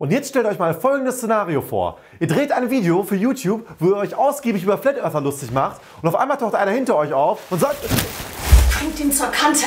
Und jetzt stellt euch mal folgendes Szenario vor. Ihr dreht ein Video für YouTube, wo ihr euch ausgiebig über Flat Earther lustig macht und auf einmal taucht einer hinter euch auf und sagt: Bringt ihn zur Kante.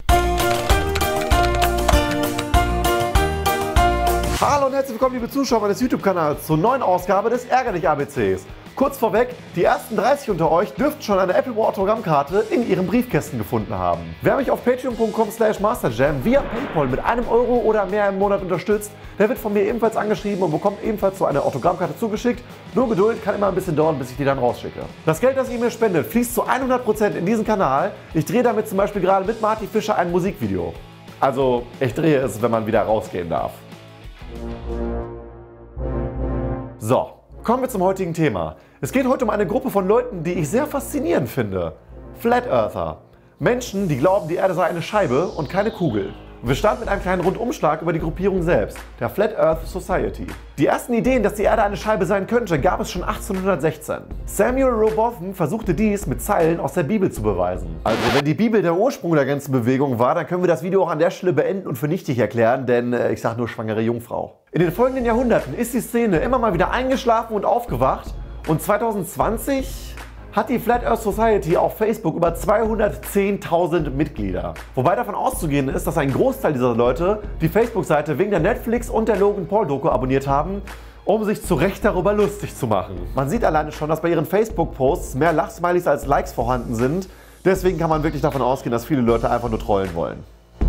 Hallo und herzlich willkommen, liebe Zuschauer meines YouTube-Kanals, zur neuen Ausgabe des Ärgerlich ABCs. Kurz vorweg, die ersten 30 unter euch dürften schon eine Apple War Autogrammkarte in ihren Briefkästen gefunden haben. Wer mich auf patreon.com/masterjam via Paypal mit €1 oder mehr im Monat unterstützt, der wird von mir ebenfalls angeschrieben und bekommt ebenfalls so eine Autogrammkarte zugeschickt. Nur Geduld, kann immer ein bisschen dauern, bis ich die dann rausschicke. Das Geld, das ihr mir spendet, fließt zu 100% in diesen Kanal. Ich drehe damit zum Beispiel gerade mit Marty Fischer ein Musikvideo. Also, ich drehe es, wenn man wieder rausgehen darf. So, kommen wir zum heutigen Thema. Es geht heute um eine Gruppe von Leuten, die ich sehr faszinierend finde. Flat Earther. Menschen, die glauben, die Erde sei eine Scheibe und keine Kugel. Und wir starten mit einem kleinen Rundumschlag über die Gruppierung selbst, der Flat Earth Society. Die ersten Ideen, dass die Erde eine Scheibe sein könnte, gab es schon 1816. Samuel Rowbotham versuchte dies mit Zeilen aus der Bibel zu beweisen. Also wenn die Bibel der Ursprung der ganzen Bewegung war, dann können wir das Video auch an der Stelle beenden und für nichtig erklären, denn ich sage nur schwangere Jungfrau. In den folgenden Jahrhunderten ist die Szene immer mal wieder eingeschlafen und aufgewacht und 2020 hat die Flat Earth Society auf Facebook über 210.000 Mitglieder. Wobei davon auszugehen ist, dass ein Großteil dieser Leute die Facebook-Seite wegen der Netflix- und der Logan Paul-Doku abonniert haben, um sich zu Recht darüber lustig zu machen. Man sieht alleine schon, dass bei ihren Facebook-Posts mehr Lachsmilies als Likes vorhanden sind. Deswegen kann man wirklich davon ausgehen, dass viele Leute einfach nur trollen wollen.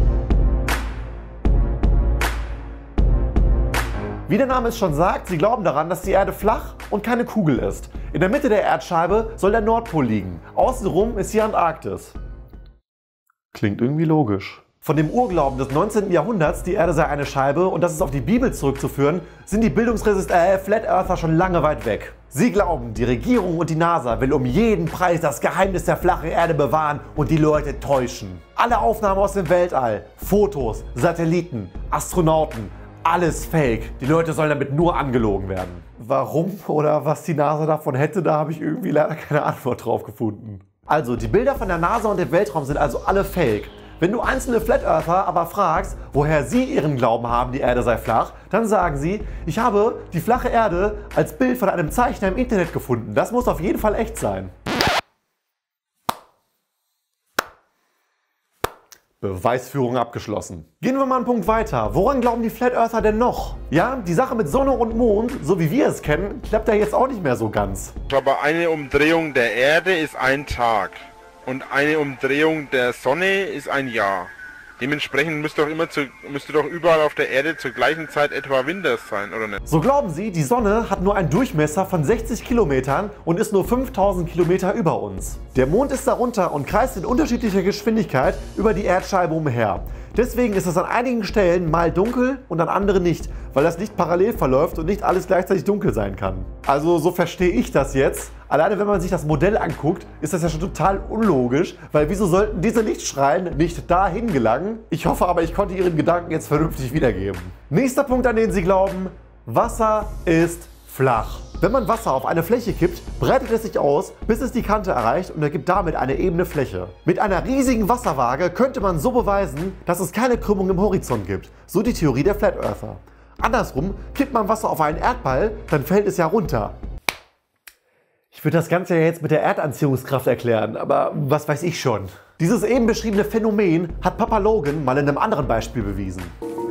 Wie der Name es schon sagt, sie glauben daran, dass die Erde flach und keine Kugel ist. In der Mitte der Erdscheibe soll der Nordpol liegen. Außenrum ist die Antarktis. Klingt irgendwie logisch. Von dem Urglauben des 19. Jahrhunderts, die Erde sei eine Scheibe und das ist auf die Bibel zurückzuführen, sind die Flat Earther schon lange weit weg. Sie glauben, die Regierung und die NASA will um jeden Preis das Geheimnis der flachen Erde bewahren und die Leute täuschen. Alle Aufnahmen aus dem Weltall, Fotos, Satelliten, Astronauten, alles fake. Die Leute sollen damit nur angelogen werden. Warum oder was die NASA davon hätte, da habe ich irgendwie leider keine Antwort drauf gefunden. Also, die Bilder von der NASA und dem Weltraum sind also alle fake. Wenn du einzelne Flat Earther aber fragst, woher sie ihren Glauben haben, die Erde sei flach, dann sagen sie: Ich habe die flache Erde als Bild von einem Zeichner im Internet gefunden. Das muss auf jeden Fall echt sein. Beweisführung abgeschlossen. Gehen wir mal einen Punkt weiter. Woran glauben die Flat Earther denn noch? Ja, die Sache mit Sonne und Mond, so wie wir es kennen, klappt ja jetzt auch nicht mehr so ganz. Aber eine Umdrehung der Erde ist ein Tag und eine Umdrehung der Sonne ist ein Jahr. Dementsprechend müsste doch überall auf der Erde zur gleichen Zeit etwa Winter sein, oder nicht? So glauben sie, die Sonne hat nur einen Durchmesser von 60 Kilometern und ist nur 5000 Kilometer über uns. Der Mond ist darunter und kreist in unterschiedlicher Geschwindigkeit über die Erdscheibe umher. Deswegen ist es an einigen Stellen mal dunkel und an anderen nicht, weil das Licht parallel verläuft und nicht alles gleichzeitig dunkel sein kann. Also so verstehe ich das jetzt. Alleine wenn man sich das Modell anguckt, ist das ja schon total unlogisch, weil wieso sollten diese Lichtstrahlen nicht dahin gelangen? Ich hoffe aber, ich konnte Ihren Gedanken jetzt vernünftig wiedergeben. Nächster Punkt, an den Sie glauben: Wasser ist flach. Wenn man Wasser auf eine Fläche kippt, breitet es sich aus, bis es die Kante erreicht und ergibt damit eine ebene Fläche. Mit einer riesigen Wasserwaage könnte man so beweisen, dass es keine Krümmung im Horizont gibt. So die Theorie der Flat Earther. Andersrum, kippt man Wasser auf einen Erdball, dann fällt es ja runter. Ich würde das Ganze ja jetzt mit der Erdanziehungskraft erklären, aber was weiß ich schon. Dieses eben beschriebene Phänomen hat Papa Logan mal in einem anderen Beispiel bewiesen.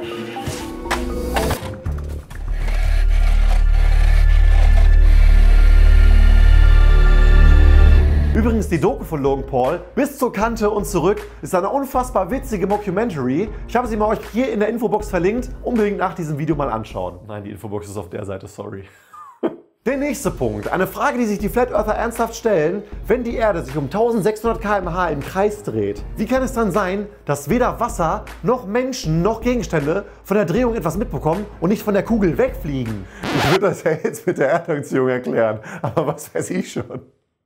Übrigens, die Doku von Logan Paul, Bis zur Kante und zurück, ist eine unfassbar witzige Mockumentary. Ich habe sie mal euch hier in der Infobox verlinkt. Unbedingt nach diesem Video mal anschauen. Nein, die Infobox ist auf der Seite, sorry. Der nächste Punkt, eine Frage, die sich die Flat Earther ernsthaft stellen: Wenn die Erde sich um 1600 km/h im Kreis dreht, wie kann es dann sein, dass weder Wasser noch Menschen noch Gegenstände von der Drehung etwas mitbekommen und nicht von der Kugel wegfliegen? Ich würde das ja jetzt mit der Erdanziehung erklären, aber was weiß ich schon.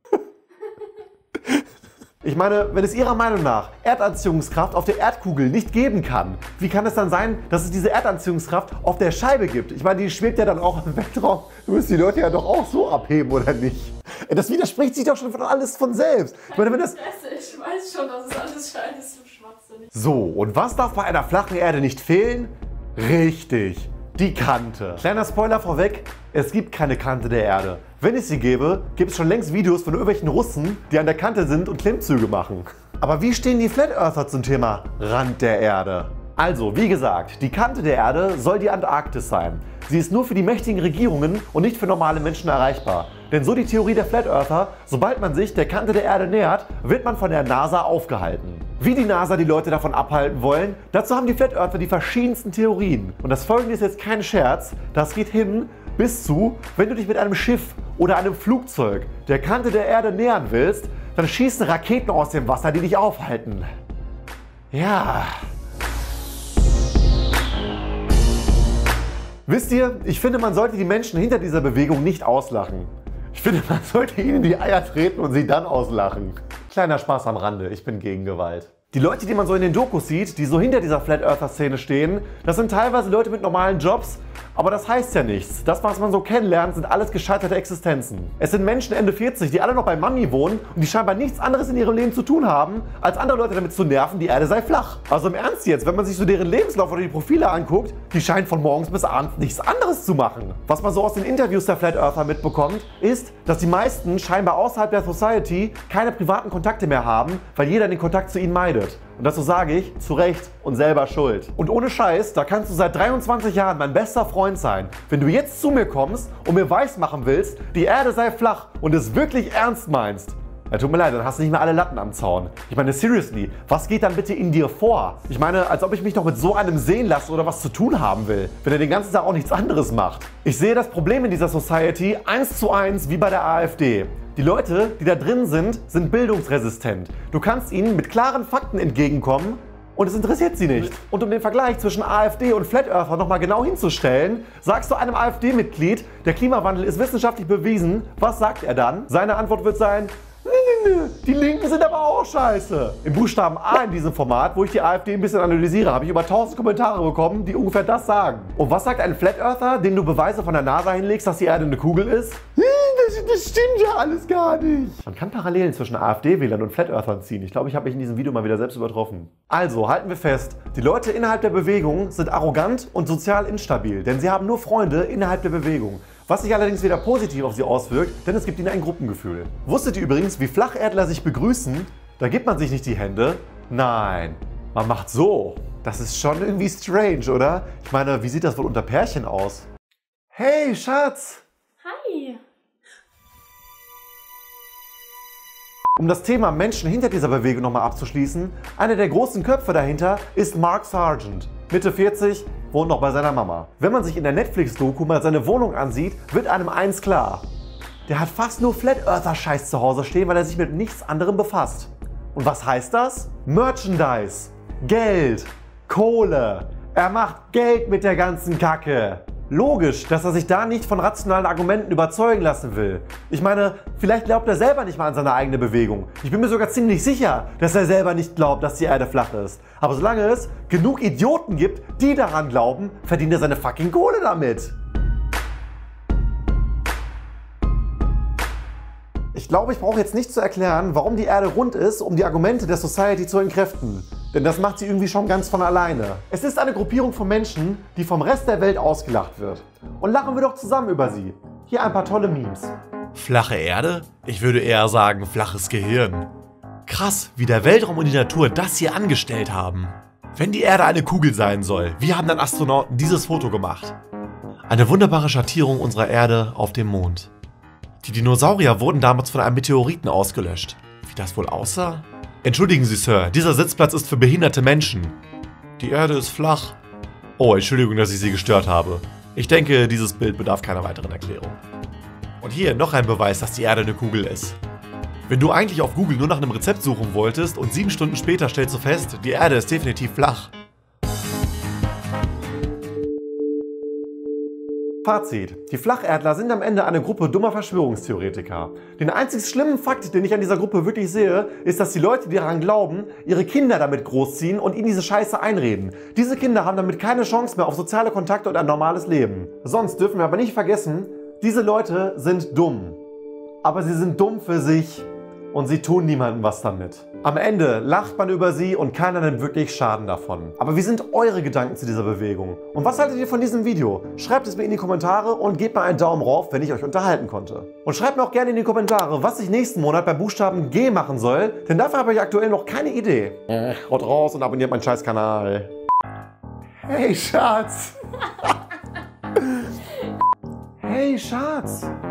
Ich meine, wenn es Ihrer Meinung nach Erdanziehungskraft auf der Erdkugel nicht geben kann, wie kann es dann sein, dass es diese Erdanziehungskraft auf der Scheibe gibt? Ich meine, die schwebt ja dann auch im Weltraum. Du müsst die Leute ja doch auch so abheben, oder nicht? Das widerspricht sich doch schon alles von selbst. Ich meine, wenn das... Ich weiß schon, dass es alles scheiße ist, du Schwachsinn. So, und was darf bei einer flachen Erde nicht fehlen? Richtig, Die Kante. Kleiner Spoiler vorweg, es gibt keine Kante der Erde. Wenn es sie gäbe, gibt es schon längst Videos von irgendwelchen Russen, die an der Kante sind und Klimmzüge machen. Aber wie stehen die Flat Earther zum Thema Rand der Erde? Also, wie gesagt, die Kante der Erde soll die Antarktis sein. Sie ist nur für die mächtigen Regierungen und nicht für normale Menschen erreichbar. Denn so die Theorie der Flat Earther, sobald man sich der Kante der Erde nähert, wird man von der NASA aufgehalten. Wie die NASA die Leute davon abhalten wollen, dazu haben die Flat Earther die verschiedensten Theorien. Und das folgende ist jetzt kein Scherz, das geht hin bis zu, wenn du dich mit einem Schiff oder einem Flugzeug der Kante der Erde nähern willst, dann schießen Raketen aus dem Wasser, die dich aufhalten. Ja. Wisst ihr, ich finde, man sollte die Menschen hinter dieser Bewegung nicht auslachen. Ich finde, man sollte ihnen in die Eier treten und sie dann auslachen. Kleiner Spaß am Rande, ich bin gegen Gewalt. Die Leute, die man so in den Dokus sieht, die so hinter dieser Flat Earther Szene stehen, das sind teilweise Leute mit normalen Jobs, aber das heißt ja nichts. Das, was man so kennenlernt, sind alles gescheiterte Existenzen. Es sind Menschen Ende 40, die alle noch bei Mami wohnen und die scheinbar nichts anderes in ihrem Leben zu tun haben, als andere Leute damit zu nerven, die Erde sei flach. Also im Ernst jetzt, wenn man sich so deren Lebenslauf oder die Profile anguckt, die scheinen von morgens bis abends nichts anderes zu machen. Was man so aus den Interviews der Flat Earther mitbekommt, ist, dass die meisten scheinbar außerhalb der Society keine privaten Kontakte mehr haben, weil jeder den Kontakt zu ihnen meidet. Und dazu sage ich, zu Recht und selber schuld. Und ohne Scheiß, da kannst du seit 23 Jahren mein bester Freund sein. Wenn du jetzt zu mir kommst und mir weismachen willst, die Erde sei flach und es wirklich ernst meinst, ja, tut mir leid, dann hast du nicht mehr alle Latten am Zaun. Ich meine, seriously, was geht dann bitte in dir vor? Ich meine, als ob ich mich doch mit so einem sehen lasse oder was zu tun haben will, wenn er den ganzen Tag auch nichts anderes macht. Ich sehe das Problem in dieser Society 1:1 wie bei der AfD. Die Leute, die da drin sind bildungsresistent. Du kannst ihnen mit klaren Fakten entgegenkommen und es interessiert sie nicht. Und um den Vergleich zwischen AfD und Flat Earther nochmal genau hinzustellen, sagst du einem AfD-Mitglied, der Klimawandel ist wissenschaftlich bewiesen, was sagt er dann? Seine Antwort wird sein, die Linken sind aber auch scheiße. Im Buchstaben A in diesem Format, wo ich die AfD ein bisschen analysiere, habe ich über 1000 Kommentare bekommen, die ungefähr das sagen. Und was sagt ein Flat Earther, dem du Beweise von der NASA hinlegst, dass die Erde eine Kugel ist? Das stimmt ja alles gar nicht. Man kann Parallelen zwischen AfD-Wählern und Flat Earthern ziehen. Ich glaube, ich habe mich in diesem Video mal wieder selbst übertroffen. Also, halten wir fest, die Leute innerhalb der Bewegung sind arrogant und sozial instabil, denn sie haben nur Freunde innerhalb der Bewegung. Was sich allerdings wieder positiv auf sie auswirkt, denn es gibt ihnen ein Gruppengefühl. Wusstet ihr übrigens, wie Flacherdler sich begrüßen? Da gibt man sich nicht die Hände. Nein, man macht so. Das ist schon irgendwie strange, oder? Ich meine, wie sieht das wohl unter Pärchen aus? Hey, Schatz! Hi. Um das Thema Menschen hinter dieser Bewegung nochmal abzuschließen, einer der großen Köpfe dahinter ist Mark Sargent. Mitte 40, wohnt noch bei seiner Mama. Wenn man sich in der Netflix-Doku mal seine Wohnung ansieht, wird einem eins klar. Der hat fast nur Flat Earther-Scheiß zu Hause stehen, weil er sich mit nichts anderem befasst. Und was heißt das? Merchandise, Geld, Kohle. Er macht Geld mit der ganzen Kacke. Logisch, dass er sich da nicht von rationalen Argumenten überzeugen lassen will. Ich meine, vielleicht glaubt er selber nicht mal an seine eigene Bewegung. Ich bin mir sogar ziemlich sicher, dass er selber nicht glaubt, dass die Erde flach ist. Aber solange es genug Idioten gibt, die daran glauben, verdient er seine fucking Kohle damit. Ich glaube, ich brauche jetzt nicht zu erklären, warum die Erde rund ist, um die Argumente der Society zu entkräften. Denn das macht sie irgendwie schon ganz von alleine. Es ist eine Gruppierung von Menschen, die vom Rest der Welt ausgelacht wird. Und lachen wir doch zusammen über sie. Hier ein paar tolle Memes. Flache Erde? Ich würde eher sagen, flaches Gehirn. Krass, wie der Weltraum und die Natur das hier angestellt haben. Wenn die Erde eine Kugel sein soll, wie haben dann Astronauten dieses Foto gemacht? Eine wunderbare Schattierung unserer Erde auf dem Mond. Die Dinosaurier wurden damals von einem Meteoriten ausgelöscht. Wie das wohl aussah? Entschuldigen Sie, Sir, dieser Sitzplatz ist für behinderte Menschen. Die Erde ist flach. Oh, Entschuldigung, dass ich Sie gestört habe. Ich denke, dieses Bild bedarf keiner weiteren Erklärung. Und hier noch ein Beweis, dass die Erde eine Kugel ist. Wenn du eigentlich auf Google nur nach einem Rezept suchen wolltest und 7 Stunden später stellst du fest, die Erde ist definitiv flach. Fazit. Die Flacherdler sind am Ende eine Gruppe dummer Verschwörungstheoretiker. Den einzig schlimmen Fakt, den ich an dieser Gruppe wirklich sehe, ist, dass die Leute, die daran glauben, ihre Kinder damit großziehen und ihnen diese Scheiße einreden. Diese Kinder haben damit keine Chance mehr auf soziale Kontakte und ein normales Leben. Sonst dürfen wir aber nicht vergessen, diese Leute sind dumm. Aber sie sind dumm für sich. und sie tun niemandem was damit. Am Ende lacht man über sie und keiner nimmt wirklich Schaden davon. Aber wie sind eure Gedanken zu dieser Bewegung? Und was haltet ihr von diesem Video? Schreibt es mir in die Kommentare und gebt mir einen Daumen rauf, wenn ich euch unterhalten konnte. Und schreibt mir auch gerne in die Kommentare, was ich nächsten Monat beim Buchstaben G machen soll, denn dafür habe ich aktuell noch keine Idee. Haut raus und abonniert meinen scheiß Kanal. Hey Schatz! Hey Schatz!